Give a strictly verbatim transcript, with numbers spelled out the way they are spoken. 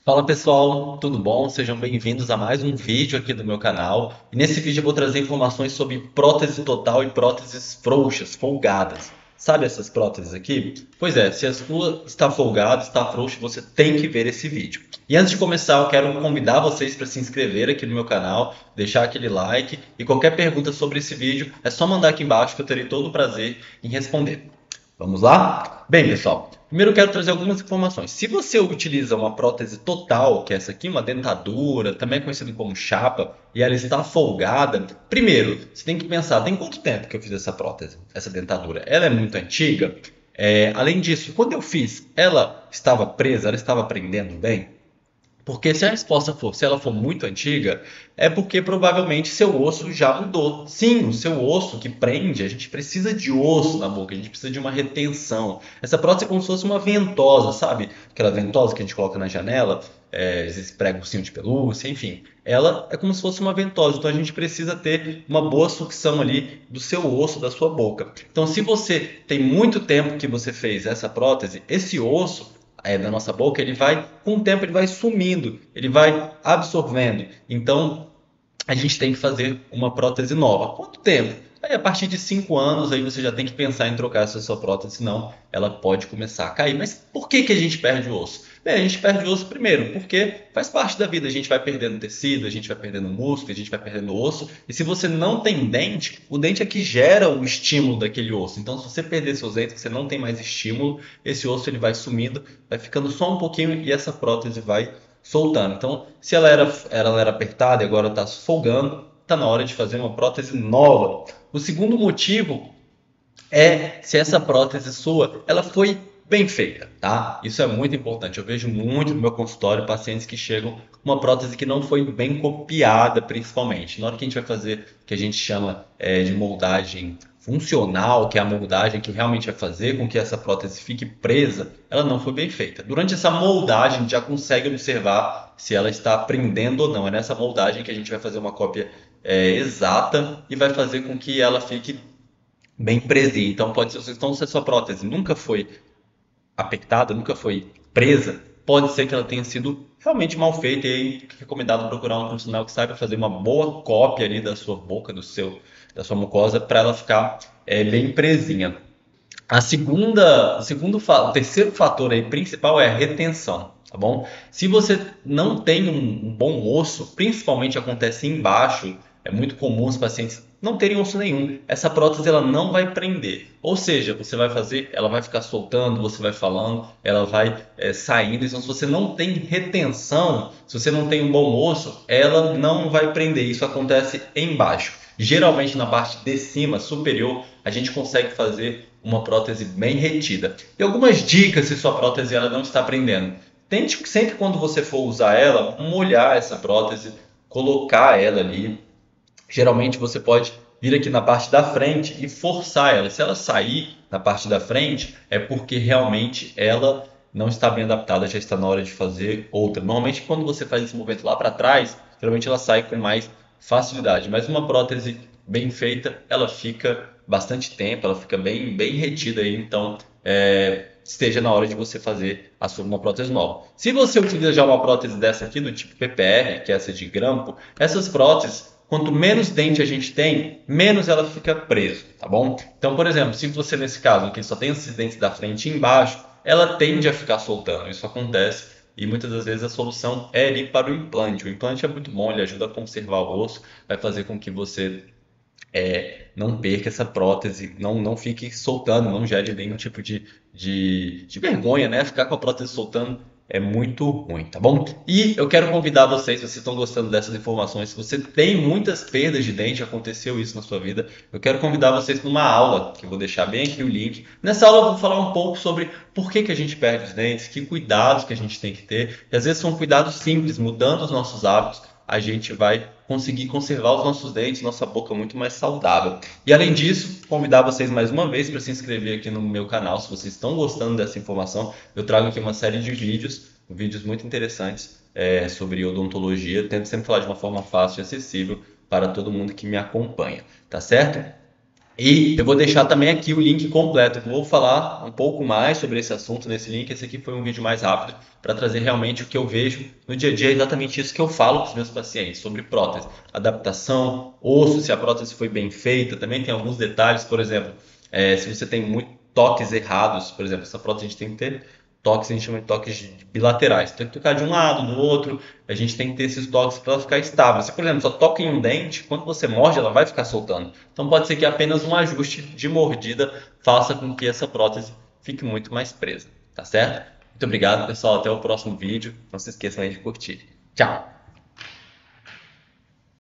Fala pessoal, tudo bom? Sejam bem-vindos a mais um vídeo aqui do meu canal. E nesse vídeo eu vou trazer informações sobre prótese total e próteses frouxas, folgadas. Sabe essas próteses aqui? Pois é, se a sua está folgada, está frouxa, você tem que ver esse vídeo. E antes de começar, eu quero convidar vocês para se inscrever aqui no meu canal, deixar aquele like e qualquer pergunta sobre esse vídeo é só mandar aqui embaixo que eu terei todo o prazer em responder. Vamos lá? Bem, pessoal, primeiro eu quero trazer algumas informações. Se você utiliza uma prótese total, que é essa aqui, uma dentadura, também é conhecido como chapa, e ela está folgada, primeiro, você tem que pensar, tem quanto tempo que eu fiz essa prótese, essa dentadura? Ela é muito antiga? É, além disso, quando eu fiz, ela estava presa, ela estava prendendo bem? Porque se a resposta for, se ela for muito antiga, é porque provavelmente seu osso já mudou. Sim, o seu osso que prende, a gente precisa de osso na boca, a gente precisa de uma retenção. Essa prótese é como se fosse uma ventosa, sabe? Aquela ventosa que a gente coloca na janela, é, às vezes prega um ursinho de pelúcia, enfim. Ela é como se fosse uma ventosa, então a gente precisa ter uma boa sucção ali do seu osso, da sua boca. Então, se você tem muito tempo que você fez essa prótese, esse osso é, da nossa boca, ele vai, com o tempo, ele vai sumindo, ele vai absorvendo. Então, a gente tem que fazer uma prótese nova. Quanto tempo? Aí, a partir de cinco anos, aí você já tem que pensar em trocar essa sua prótese, senão ela pode começar a cair. Mas por que, que a gente perde o osso? Bem, a gente perde o osso primeiro, porque faz parte da vida. A gente vai perdendo tecido, a gente vai perdendo músculo, a gente vai perdendo osso. E se você não tem dente, o dente é que gera o estímulo daquele osso. Então, se você perder seus dentes, você não tem mais estímulo, esse osso ele vai sumindo, vai ficando só um pouquinho e essa prótese vai soltando. Então, se ela era, ela era apertada e agora está folgando, está na hora de fazer uma prótese nova. O segundo motivo é se essa prótese sua ela foi bem feita, tá? Isso é muito importante. Eu vejo muito no meu consultório pacientes que chegam com uma prótese que não foi bem copiada, principalmente. Na hora que a gente vai fazer o que a gente chama é, de moldagem funcional, que é a moldagem que realmente vai fazer com que essa prótese fique presa, ela não foi bem feita. Durante essa moldagem, a gente já consegue observar se ela está prendendo ou não. É nessa moldagem que a gente vai fazer uma cópia é, exata e vai fazer com que ela fique bem presinha. Então, pode ser, então, se a sua prótese nunca foi apertada, nunca foi presa, pode ser que ela tenha sido realmente mal feita e aí é recomendado procurar um profissional que saiba fazer uma boa cópia ali da sua boca, do seu, da sua mucosa, para ela ficar é, bem presinha. A segunda, o segundo, o terceiro fator aí principal é a retenção, tá bom? Se você não tem um, um bom osso, principalmente acontece embaixo, é muito comum os pacientes não terem osso nenhum. Essa prótese ela não vai prender, ou seja, você vai fazer, ela vai ficar soltando, você vai falando, ela vai é, saindo. Então, se você não tem retenção, se você não tem um bom osso, ela não vai prender. Isso acontece embaixo. Geralmente na parte de cima, superior, a gente consegue fazer uma prótese bem retida. E algumas dicas se sua prótese ela não está prendendo. Tente sempre quando você for usar ela, molhar essa prótese, colocar ela ali. Geralmente você pode vir aqui na parte da frente e forçar ela. Se ela sair na parte da frente, é porque realmente ela não está bem adaptada, já está na hora de fazer outra. Normalmente quando você faz esse movimento lá para trás, geralmente ela sai com mais facilidade. Mas uma prótese bem feita, ela fica bastante tempo, ela fica bem, bem retida aí, então é, esteja na hora de você fazer a sua uma prótese nova. Se você utiliza já uma prótese dessa aqui do tipo P P R, que é essa de grampo, essas próteses, quanto menos dente a gente tem, menos ela fica presa, tá bom? Então, por exemplo, se você nesse caso que só tem esses dentes da frente e embaixo, ela tende a ficar soltando. Isso acontece e muitas das vezes a solução é ir para o implante. O implante é muito bom, ele ajuda a conservar o osso, vai fazer com que você é, não perca essa prótese, não, não fique soltando, não gere nenhum tipo de, de, de vergonha, né? Ficar com a prótese soltando é muito ruim, tá bom? E eu quero convidar vocês, se vocês estão gostando dessas informações, se você tem muitas perdas de dente, aconteceu isso na sua vida, eu quero convidar vocês para uma aula, que eu vou deixar bem aqui o link. Nessa aula eu vou falar um pouco sobre por que, que a gente perde os dentes, que cuidados que a gente tem que ter, e às vezes são cuidados simples, mudando os nossos hábitos, a gente vai conseguir conservar os nossos dentes, nossa boca muito mais saudável. E além disso, convidar vocês mais uma vez para se inscrever aqui no meu canal, se vocês estão gostando dessa informação. Eu trago aqui uma série de vídeos, vídeos muito interessantes é, sobre odontologia. Tento sempre falar de uma forma fácil e acessível para todo mundo que me acompanha, tá certo? E eu vou deixar também aqui o link completo. Eu vou falar um pouco mais sobre esse assunto nesse link. Esse aqui foi um vídeo mais rápido para trazer realmente o que eu vejo no dia a dia. É exatamente isso que eu falo para os meus pacientes sobre prótese. Adaptação, osso, se a prótese foi bem feita. Também tem alguns detalhes, por exemplo, é, se você tem muito toques errados, por exemplo, essa prótese a gente tem que ter toques, a gente chama de toques bilaterais. Tem que tocar de um lado, do outro. A gente tem que ter esses toques para ela ficar estável. Se, por exemplo, só toca em um dente, quando você morde, ela vai ficar soltando. Então pode ser que apenas um ajuste de mordida faça com que essa prótese fique muito mais presa. Tá certo? Muito obrigado, pessoal. Até o próximo vídeo. Não se esqueçam aí de curtir. Tchau!